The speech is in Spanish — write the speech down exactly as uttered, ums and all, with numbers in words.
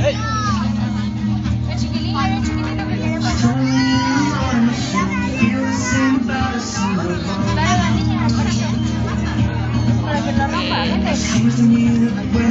El chiquilín, el chiquitito que quiere pasar. Para la niña, para que, para que no rompa, vente.